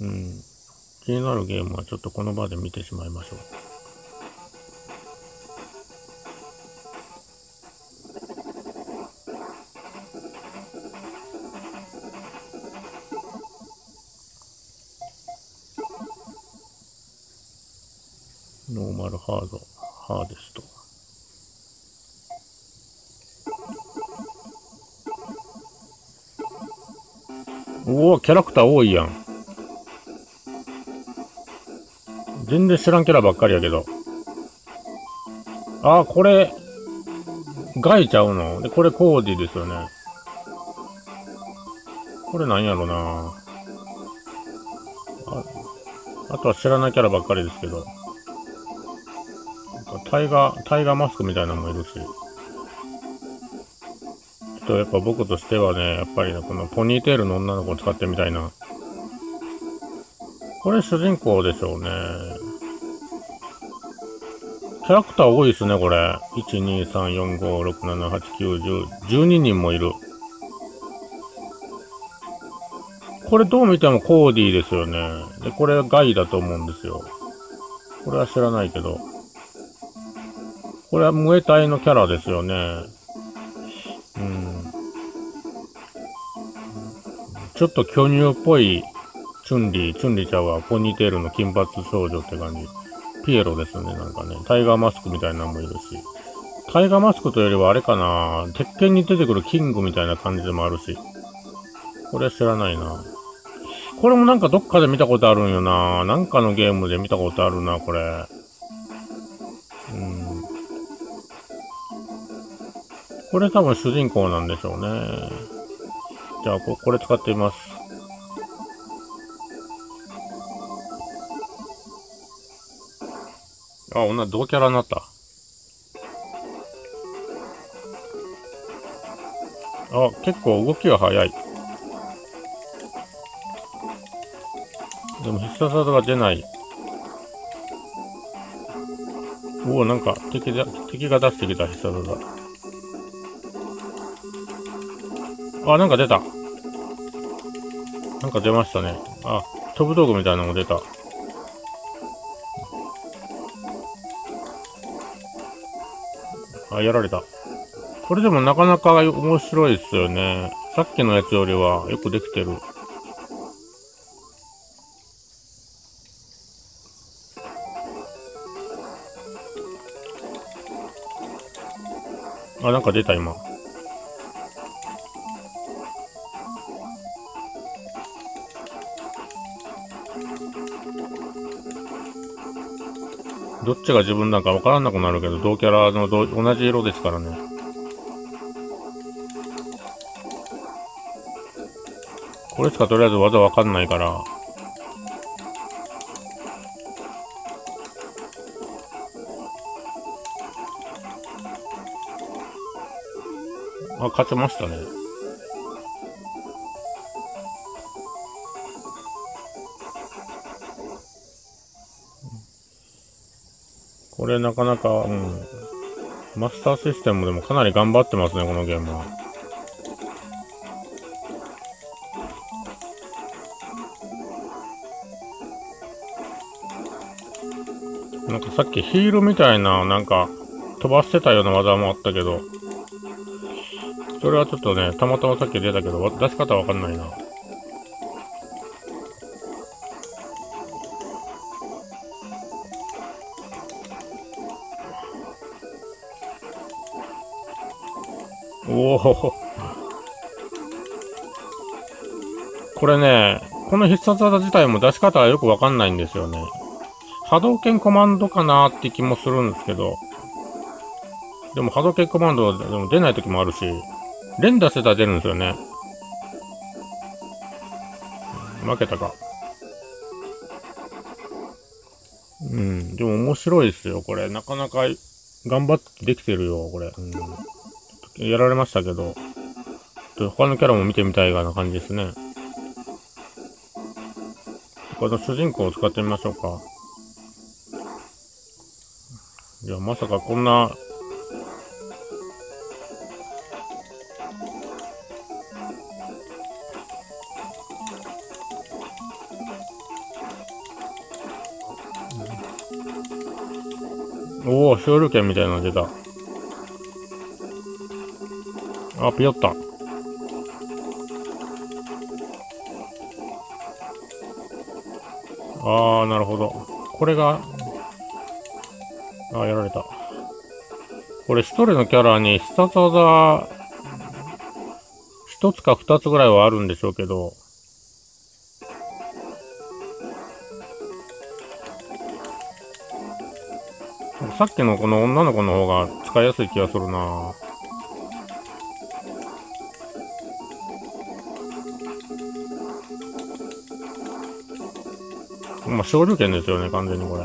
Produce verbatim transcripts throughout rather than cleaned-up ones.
うん。気になるゲームはちょっとこの場で見てしまいましょう。ノーマルハード、ハーデスト。おお、キャラクター多いやん。全然知らんキャラばっかりやけど。あー、これ、ガイちゃうので、これコーディですよね。これなんやろなあ。あとは知らないキャラばっかりですけど。タイガー、タイガーマスクみたいなのもいるし。ちょっとやっぱ僕としてはね、やっぱりね、このポニーテールの女の子を使ってみたいな。これ主人公でしょうね。キャラクター多いですね、これ。いち、に、さん、よん、ご、ろく、なな、はち、きゅう、じゅう、じゅうににんもいる。これどう見てもコーディですよね。で、これガイだと思うんですよ。これは知らないけど。これはムエタイのキャラですよね。うん。ちょっと巨乳っぽいチュンリー、チュンリーちゃうわ。ポニーテールの金髪少女って感じ。ピエロですね、なんかね。タイガーマスクみたいなのもいるし。タイガーマスクというよりはあれかな。鉄拳に出てくるキングみたいな感じでもあるし。これは知らないな。これもなんかどっかで見たことあるんよな。なんかのゲームで見たことあるな、これ。うん。これ多分主人公なんでしょうね。じゃあこ、これ使ってみます。あ、女同キャラになった。あ、結構動きが早い。でも必殺技が出ない。おお、なんか敵だ、敵が出してきた必殺技。あ、なんか出た。なんか出ましたね。あ、飛ぶ道具みたいなのも出た。あ、やられた。これでもなかなか面白いですよね。さっきのやつよりはよくできてる。あ、なんか出た今。どっちが自分なんかわからなくなるけど、同キャラの同同じ色ですからね。これしかとりあえず技わかんないから。あ、勝ちましたね。これなかなか、うん。マスターシステムでもかなり頑張ってますね、このゲームは。なんかさっきヒールみたいな、なんか、飛ばしてたような技もあったけど、それはちょっとね、たまたまさっき出たけど、出し方わかんないな。おお。これね、この必殺技自体も出し方はよくわかんないんですよね。波動拳コマンドかなーって気もするんですけど、でも波動拳コマンドでも出ない時もあるし、連打してたら出るんですよね。負けたか。うん、でも面白いですよ、これ。なかなか頑張ってできてるよ、これ。うん、やられましたけど、他のキャラも見てみたいがな感じですね。この主人公を使ってみましょうか。いや、まさかこんな、 おお、昇竜拳みたいなの出た。あ、ピヨった。あー、なるほど。これが、あー、やられた。これ一人のキャラに必殺技、一つか二つぐらいはあるんでしょうけど、さっきのこの女の子の方が使いやすい気がするな。まあ、昇竜拳ですよね、完全にこれ。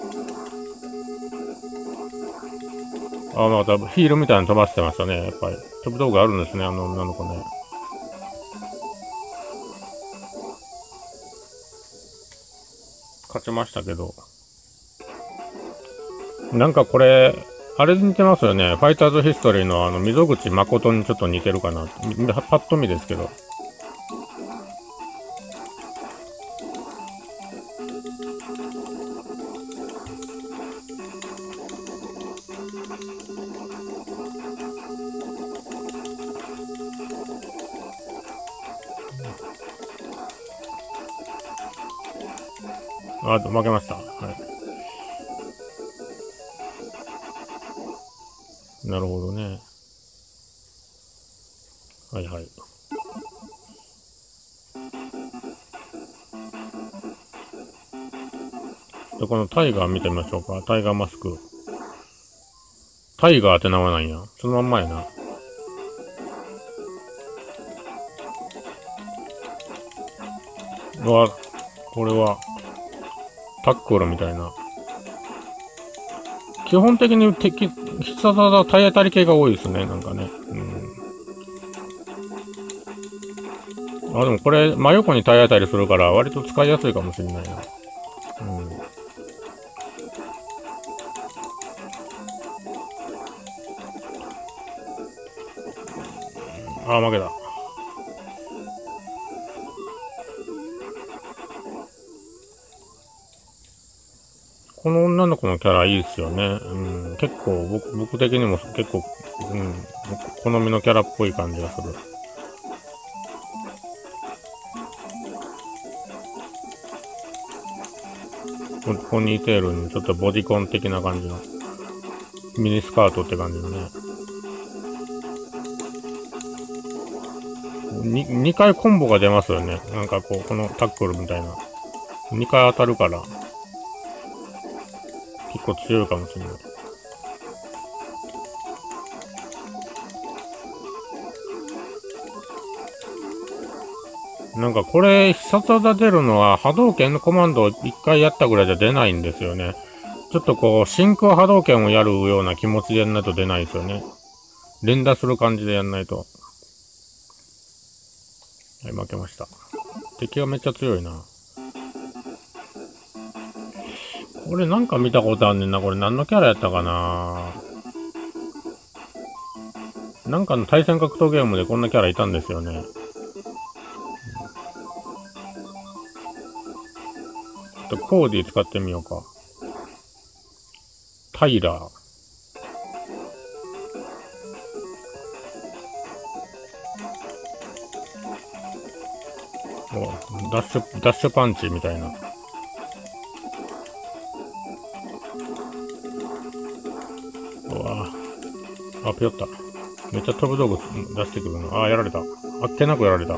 あ、またヒールみたいなの飛ばしてましたね、やっぱり。飛ぶ道具あるんですね、あの女の子ね。勝ちましたけど。なんかこれ、あれに似てますよね。ファイターズヒストリーのあの、溝口誠にちょっと似てるかな。パッと見ですけど。あ、負けました。はい。なるほどね。はいはい。で、このタイガー見てみましょうか。タイガーマスク。タイガーって名前なんや。そのまんまやな。うわ、これは、タックルみたいな。基本的に敵、必殺技体当たり系が多いですね、なんかね。うん。あ、でもこれ、真横に体当たりするから、割と使いやすいかもしれないな。うん。あ、負けた。この女の子のキャラいいですよね。うん。結構、僕、僕的にも結構、うん。好みのキャラっぽい感じがする。ポニーテールにちょっとボディコン的な感じの。ミニスカートって感じのね。に、にかいコンボが出ますよね。なんかこう、このタックルみたいな。にかい当たるから、結構強いかもしれない。なんかこれ、必殺技出るのは波動拳のコマンドをいっかいやったぐらいじゃ出ないんですよね。ちょっとこう、真空波動拳をやるような気持ちでやんないと出ないですよね。連打する感じでやんないと。はい、負けました。敵がめっちゃ強いな。これなんか見たことあんねんな。これ何のキャラやったかな。なんかの対戦格闘ゲームでこんなキャラいたんですよね。ちょっとコーディ使ってみようか。タイラー。お、ダッシュ、ダッシュパンチみたいな。うわぁ。あ、ぴよった。めっちゃ飛ぶ道具出してくるの。あー、やられた。あっけなくやられた。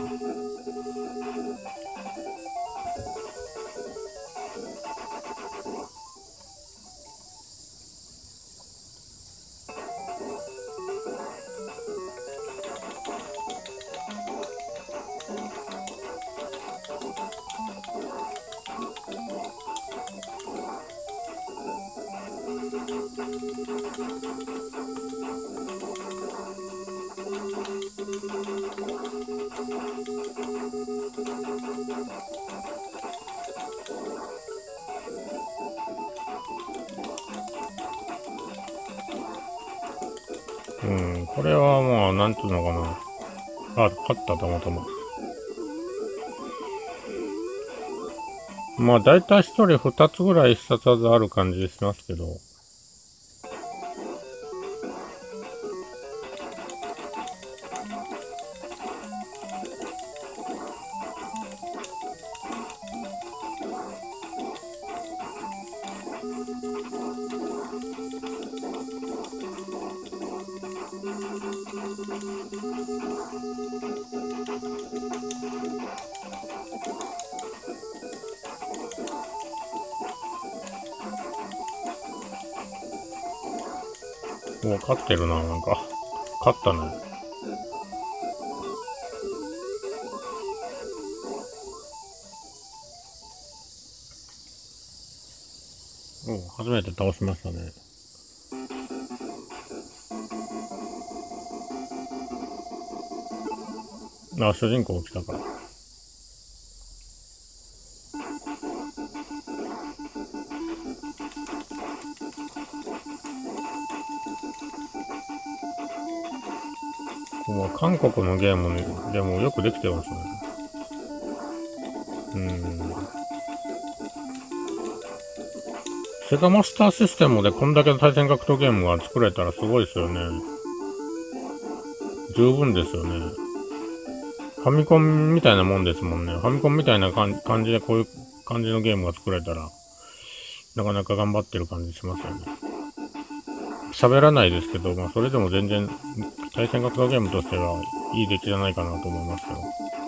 うん、これはもう、なんていうのかな。あ、勝った、たまたま。まあ、だいたい一人二つぐらい必殺技ある感じしますけど。 お、勝ってるな、なんか。勝ったね。お、初めて倒しましたね。あ、主人公来たから。もう韓国のゲームでもよくできてますね。うん。セガマスターシステムでこんだけの対戦格闘ゲームが作れたらすごいですよね。十分ですよね。ファミコンみたいなもんですもんね。ファミコンみたいな感じでこういう感じのゲームが作れたら、なかなか頑張ってる感じしますよね。喋らないですけど、まあそれでも全然対戦格闘ゲームとしてはいい出来じゃないかなと思いますけど。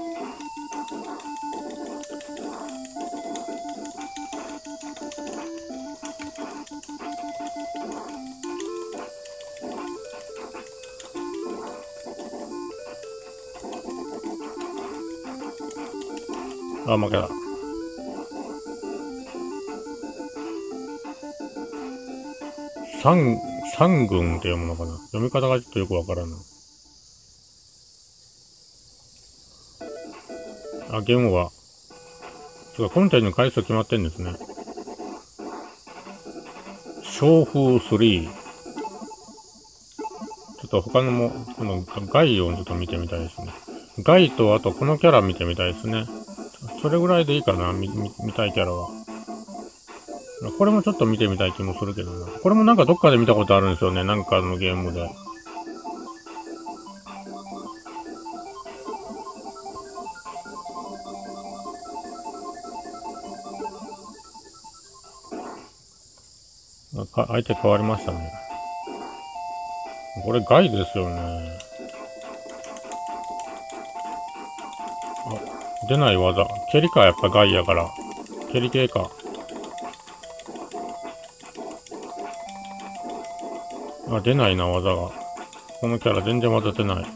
あ、負けだ。三、三軍って読むのかな。読み方がちょっとよくわからんな。あ、ゲームは。そうか、コンテンツの回数決まってんですね。小風スリー。ちょっと他のも、あの、ガイをちょっと見てみたいですね。ガイとあとこのキャラ見てみたいですね。それぐらいでいいかな、見、見、見たいキャラは。これもちょっと見てみたい気もするけどな。これもなんかどっかで見たことあるんですよね。なんかのゲームで。相手変わりましたね。これガイですよね。あ、出ない技。蹴りか、やっぱガイやから。蹴り系か。あ、出ないな、技が。このキャラ全然技出ない。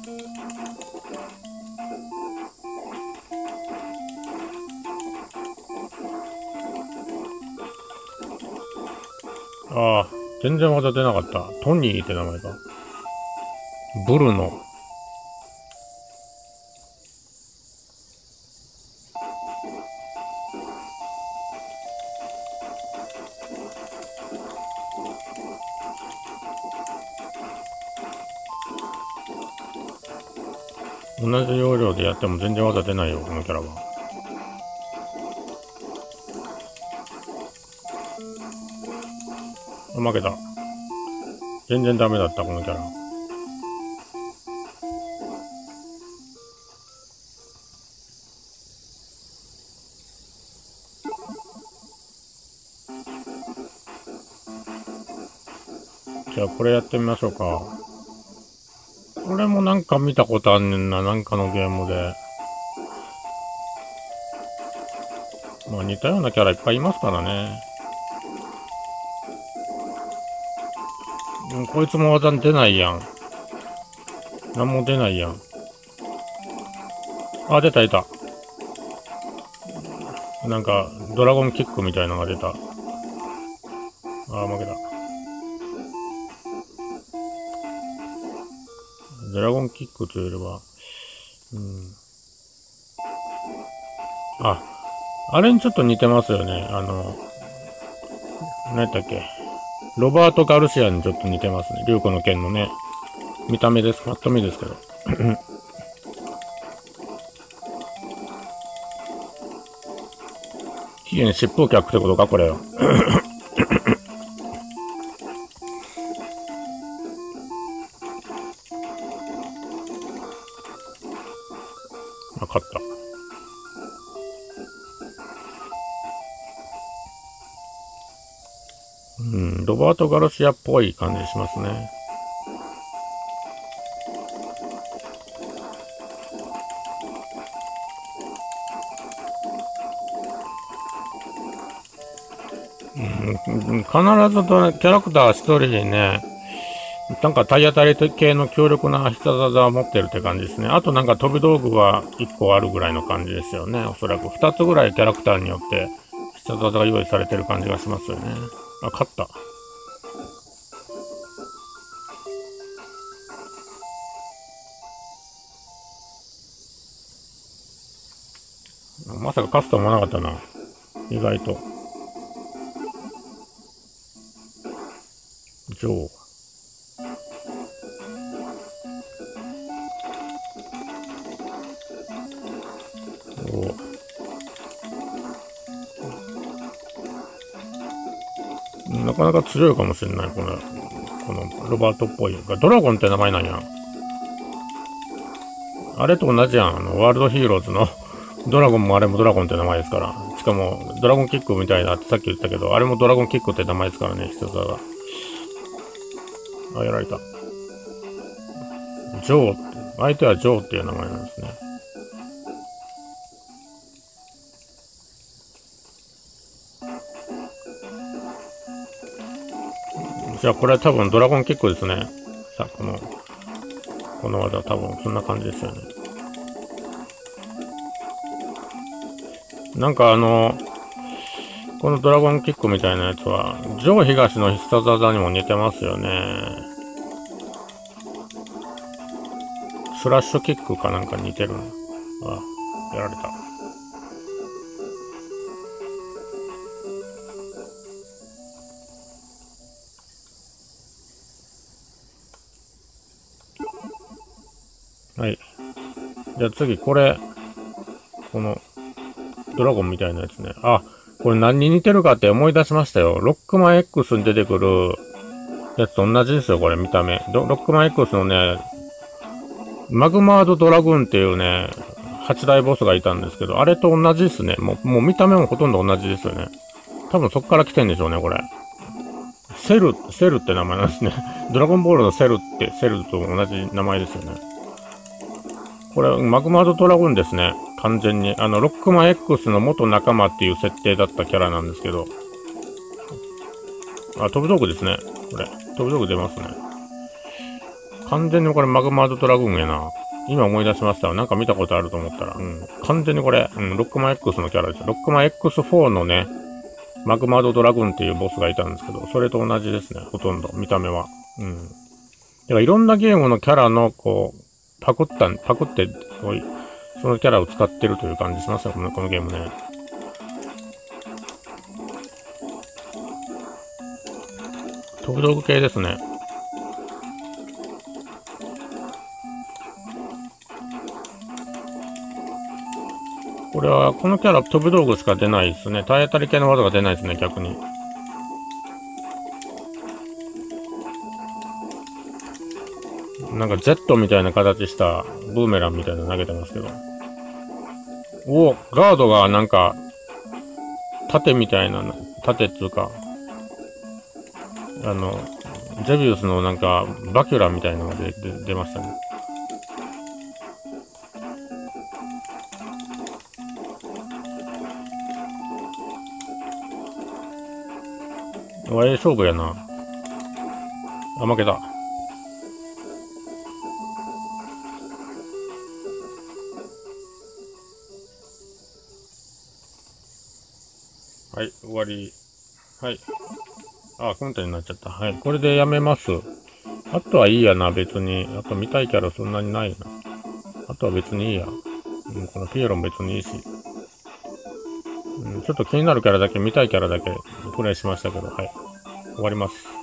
ああ、全然技出なかった。トニーって名前か。ブルノ。同じ要領でやっても全然技出ないよ、このキャラは。あ、負けた。全然ダメだった、このキャラ。じゃあこれやってみましょうか。これもなんか見たことあんねんな、なんかのゲームで。まあ似たようなキャラいっぱいいますからね。うん、こいつも技出ないやん。なんも出ないやん。あ、出た出た。なんか、ドラゴンキックみたいなのが出た。あ、負けた。ドラゴンキックというよりは、うん。あ、あれにちょっと似てますよね。あの、何やったっけ。ロバート・ガルシアにちょっと似てますね。竜子の剣のね。見た目です。ぱっと見ですけど。期限疾風客ってことか、これよ。あ、勝った。うん、ロバート・ガルシアっぽい感じしますね。うん、必ずキャラクター一人にね、 なんか体当たり系の強力な必殺技を持ってるって感じですね。あとなんか飛び道具はいっこあるぐらいの感じですよね。おそらくふたつぐらいキャラクターによって必殺技が用意されてる感じがしますよね。あ、勝った。まさか勝つと思わなかったな。意外と。ジョー。なかなか強いかもしれない、この、このロバートっぽい。ドラゴンって名前なんや。あれと同じやん。あの、ワールドヒーローズのドラゴンもあれもドラゴンって名前ですから。しかも、ドラゴンキックみたいなってさっき言ったけど、あれもドラゴンキックって名前ですからね、必殺技が。あ、やられた。ジョーって、相手はジョーっていう名前なんですね。じゃあこれは多分ドラゴンキックですね。さあ、この、この技は多分そんな感じですよね。なんかあの、このドラゴンキックみたいなやつは、ジョー東の必殺技にも似てますよね。スラッシュキックかなんか似てるの。あ、やられた。はい。じゃあ次、これ、この、ドラゴンみたいなやつね。あ、これ何に似てるかって思い出しましたよ。ロックマン X に出てくるやつと同じですよ、これ見た目。ロックマン X のね、マグマードドラグーンっていうね、はち大ボスがいたんですけど、あれと同じですね。もう、もう見た目もほとんど同じですよね。多分そっから来てんでしょうね、これ。セル、セルって名前なんですね。ドラゴンボールのセルって、セルと同じ名前ですよね。これ、マグマードドラグーンですね。完全に。あの、ロックマン X の元仲間っていう設定だったキャラなんですけど。あ、飛ぶ道具ですね。これ。飛ぶ道具出ますね。完全にこれマグマードドラグーンやな。今思い出しました。なんか見たことあると思ったら。うん。完全にこれ、うん、ロックマン X のキャラです。ロックマン エックスフォー のね、マグマードドラグーンっていうボスがいたんですけど、それと同じですね。ほとんど。見た目は。うん。だからいろんなゲームのキャラの、こう、パクった、パクって、そのキャラを使ってるという感じしますよ、この、このゲームね。飛ぶ道具系ですね。これは、このキャラ飛ぶ道具しか出ないですね。体当たり系の技が出ないですね、逆に。なんか Z みたいな形したブーメランみたいなの投げてますけど。おお、ガードがなんか、盾みたいな、盾っていうか、あの、ゼビウスのなんか、バキュラみたいなのが出、出、出ましたね。おええ勝負やな。あ、負けた。はい、終わり。はい。あ、コンテになっちゃった。はい。これでやめます。あとはいいやな、別に。あと見たいキャラそんなにないな。あとは別にいいや。うん、このピエロも別にいいし。うん、ちょっと気になるキャラだけ、見たいキャラだけプレイしましたけど、はい。終わります。